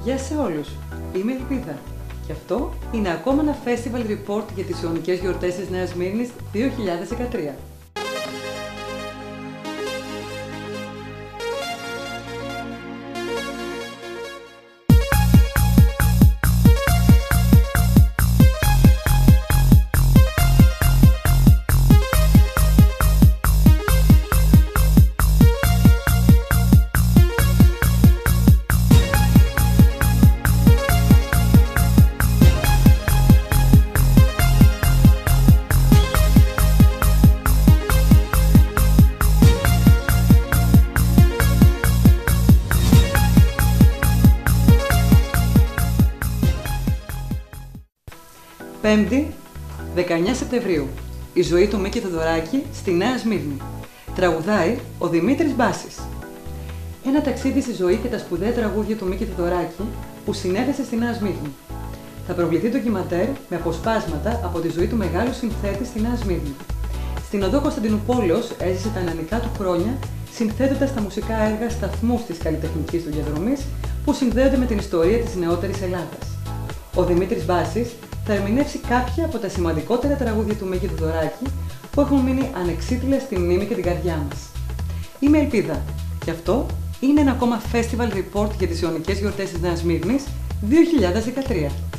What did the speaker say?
Γεια σε όλους, είμαι η Ελπίδα και αυτό είναι ακόμα ένα Festival Report για τις Ιωνικές Γιορτές της Νέας Σμύρνης 2013. Πέμπτη, 19 Σεπτεμβρίου. Η ζωή του Μίκη Θοδωράκη στη Νέα Σμύρνη. Τραγουδάει ο Δημήτρης Μπάσης. Ένα ταξίδι στη ζωή και τα σπουδαία τραγούδια του Μίκη Θοδωράκη που συνέδεσε στη Νέα Σμύρνη. Θα προβληθεί ντοκιμαντέρ με αποσπάσματα από τη ζωή του μεγάλου συνθέτη στη Νέα Σμύρνη. Στην οδό Κωνσταντινούπολεως έζησε τα νεανικά του χρόνια συνθέτοντας τα μουσικά έργα σταθμούς της καλλιτεχνικής του διαδρομής που συνδέονται με την ιστορία της νεότερης Ελλάδας. Ο Δημήτρης Μπάσης θα ερμηνεύσει κάποια από τα σημαντικότερα τραγούδια του Μίκη Θοδωράκη που έχουν μείνει ανεξίτηλα στη μνήμη και την καρδιά μας. Είμαι η Ελπίδα και αυτό είναι ένα ακόμα Festival Report για τις Ιωνικές Γιορτές της Νέας Σμύρνης 2013.